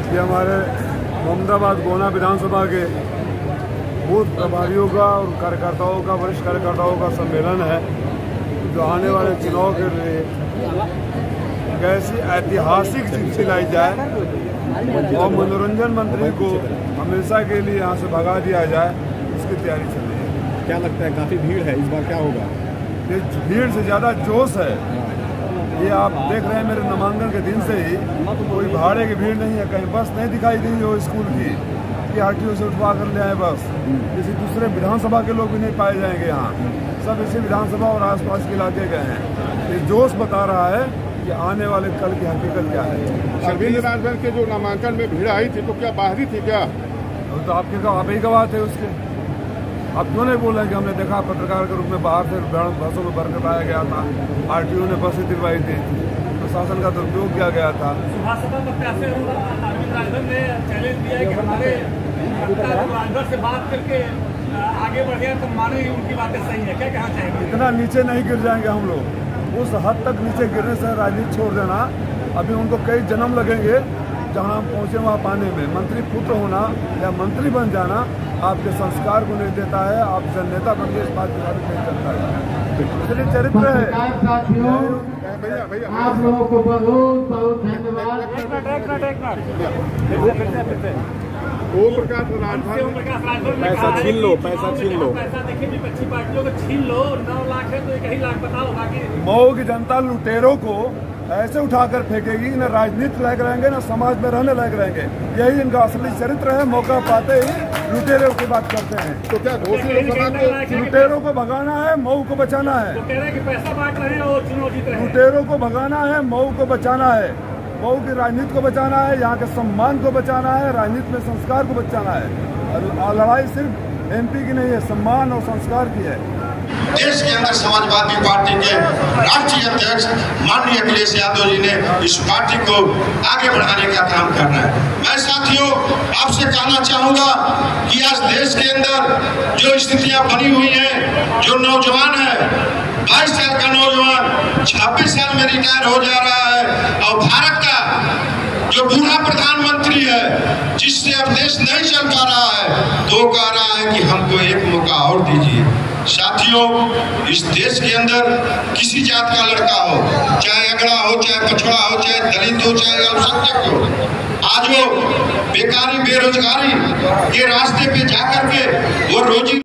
ये हमारे मोहम्मदाबाद गोना विधानसभा के बूथ प्रभारियों का और कार्यकर्ताओं का, वरिष्ठ कार्यकर्ताओं का सम्मेलन है, जो आने वाले चुनाव के लिए कैसी ऐतिहासिक चिट्ठी लाई जाए और मनोरंजन मंत्री को हमेशा के लिए यहाँ से भगा दिया जाए, इसकी तैयारी चल रही है। क्या लगता है, काफी भीड़ है, इस बार क्या होगा? ये भीड़ से ज़्यादा जोश है। ये आप देख रहे हैं, मेरे नामांकन के दिन से ही कोई भाड़े की भीड़ नहीं है, कहीं बस नहीं दिखाई दी हो स्कूल की कि आरटीओ से उठवा कर ले आए बस। किसी दूसरे विधानसभा के लोग भी नहीं पाए जाएंगे यहाँ, सब इसी विधानसभा और आसपास के इलाके गए हैं। ये जोश बता रहा है कि आने वाले कल की हकीकत क्या है। अरविंद राजभर के जो नामांकन में भीड़ आई थी, तो क्या बाहरी थी क्या? तो आप ही गवाह थे उसके। आप क्यों नहीं बोल रहे कि हमने देखा पत्रकार के रूप में बाहर से बसों में भर कर लाया गया था, आरटीओ ने बसें दिलवाई थी, प्रशासन का दुरुपयोग किया गया था। अरविंद राजभर ने चैलेंज दिया है कि हमारे राजभर से बात करके आगे बढ़ गया तो माने उनकी बातें सही है, क्या कहना चाहेंगे? इतना नीचे नहीं गिर जाएंगे हम लोग, उस हद तक नीचे गिरने से राजनीति छोड़ देना। अभी उनको कई जन्म लगेंगे जहां हम पहुंचे वहां पाने में। मंत्री पुत्र होना या मंत्री बन जाना आपके संस्कार को नहीं देता है, आप नेता बन के इस बात के बारे में नहीं करता है। इसलिए चरित्र है। आप लोगों को बहुत बहुत धन्यवाद। ओम प्रकाश राजभर पैसा छीन लो, पैसा छीन लो। पैसा देखिए विपक्षी पार्टियों को छीन लो, 9 लाख है तो 1 ही लाख बताओ। बाकी मऊ की जनता लुटेरों को ऐसे उठाकर फेंकेगी, न राजनीति लायक रहेंगे न समाज में रहने लायक रहेंगे। यही इनका असली चरित्र है। मौका पाते ही लुटेरों की बात करते हैं। तो क्या घोषणा सभा को लुटेरों को भगाना है, मऊ को बचाना है। तो कह रहे हैं कि पैसा बांट रहे हैं और चुनाव जीत रहे हैं। लुटेरों को भगाना है, मऊ को बचाना है, मऊ की राजनीति को बचाना है, यहाँ के सम्मान को बचाना है, राजनीति में संस्कार को बचाना है। और लड़ाई सिर्फ एमपी की नहीं है, सम्मान और संस्कार की है। देश के अंदर समाजवादी पार्टी के राष्ट्रीय अध्यक्ष माननीय अखिलेश यादव जी ने इस पार्टी को आगे बढ़ाने का काम करना है। मैं साथियों आपसे कहना चाहूंगा कि आज देश के अंदर जो स्थितियां बनी हुई हैं, जो नौजवान है 22 साल का नौजवान 26 साल में रिटायर हो जा रहा है, और भारत का जो बूढ़ा प्रधानमंत्री है जिससे अब देश नहीं चल पा रहा है, तो कह रहा है कि हमको एक मौका और दीजिए। साथियों, इस देश के अंदर किसी जात का लड़का हो, चाहे अगड़ा हो, चाहे पछड़ा हो, चाहे दलित हो, चाहे अल्पसंख्यक हो, आज वो बेकारी बेरोजगारी के रास्ते पे जाकर के वो रोजी